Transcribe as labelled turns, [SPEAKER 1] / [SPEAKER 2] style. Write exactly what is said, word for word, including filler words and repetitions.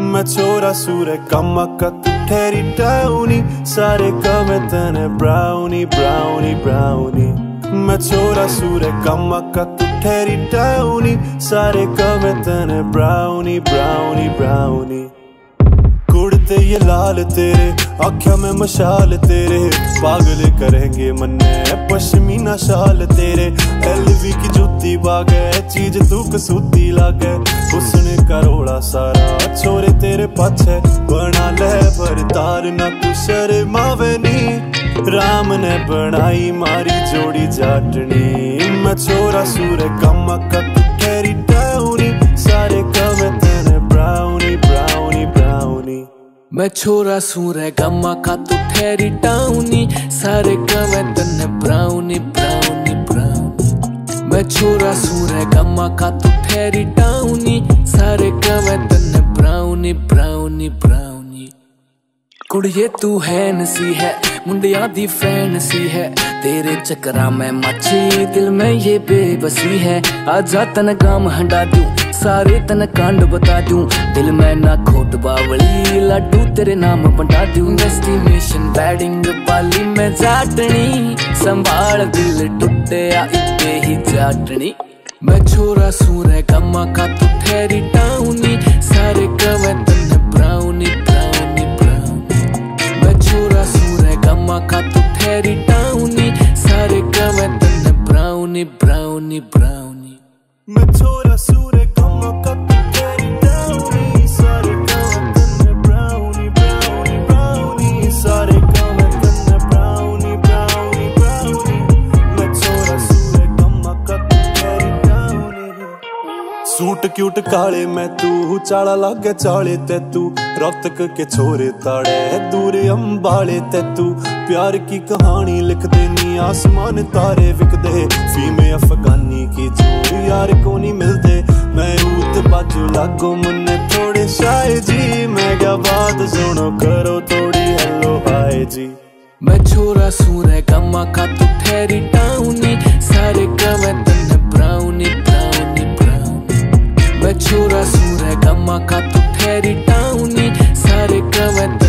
[SPEAKER 1] मैं छोरा सूरे कम का तू ठहरी टाउनी, सारे कवे तने ब्राउनी ब्राउनी ब्राउनी। मैं छोरा सूरे कम का तू ठहरी टाउनी, सारे कवे तने ब्राउनी ब्राउनी ब्राउनी। कुड़ते ये लाल तेरे आँखों में मशाल तेरे, पागल करेंगे मन्ने पश्मीना शाल तेरे। एलवी की जूती बागे चीज तू कसूती लागे, उसने करोड़ा सारा छोरे तेरे पाछे बना ले भरतार ना तू शर्मावे नी। राम ने बनाई मारी जोड़ी जाटनी, मैं छोरा सूरे कम का तू ठहरी टाउनी, सारे कवे तने ब्राउनी ब्राउनी ब्राउनी।
[SPEAKER 2] मैं छोरा सूरे गम्मा का तू ठहरी टाउनी, सारे कवे तने ब्राउनी ब्राउनी ब्राउनी। मैं छोरा सूरे गम्मा का तू ठहरी टाउनी, सारे कवे तने ब्राउनी ब्राउनी ब्राउनी। कुड़िए तू है नसी है मुंडिया दी फैन सी है, तेरे चक्करा में मची दिल में ये बेबसी है। आजा तन काम हंडा दूं, सारे तन कांड बता दूं, दिल में ना खोट बावली लड्डू तेरे नाम बंटा दूं। डेस्टिनेशन बैडिंग पाली में जाटनी, संभाल दिल टूटे या इतने ही जाटनी। मैं छोरा सूरे गम्मा का तू ठहरी टाउनी, सारे कवे तने ब्राउनी ब्राउनी ब्राउनी। मैं छोरा सूरे गम्मा का तू ठहरी टाउनी, सारे कवे तने ब्राउनी ब्राउनी ब्राउनी।
[SPEAKER 1] मैं छोरा सूरे कम का तू ठहरी टाउनी, सारे कवे तने ब्राउनी ब्राउनी ब्राउनी, सारे कवे तने ब्राउनी ब्राउनी ब्राउनी। मैं छोरा सूरे कम का तू ठहरी टाउनी। सूट क्यूट काले मैं तू चाला लागे चाले ते तू, रोहतक के छोरे ताड़े दूर अंबाले ते तू। प्यार की कहानी लिख देनी आसमान तारे विक दे, फीमे अफगानी की जो यार को नहीं मिलते। मैं ऊत बाजू लागो मुन्ने थोड़े शाय जी, मैं क्या बात सुनो करो थोड़ी हेलो हाय जी।
[SPEAKER 2] मैं छोरा सूरे गम्मा का तू ठहरी टाउनी, सारे कवे तने ब्राउनी ब्राउनी ब्राउनी। मैं छोरा सूरे गम्मा का तू ठहरी टाउनी, सारे कवे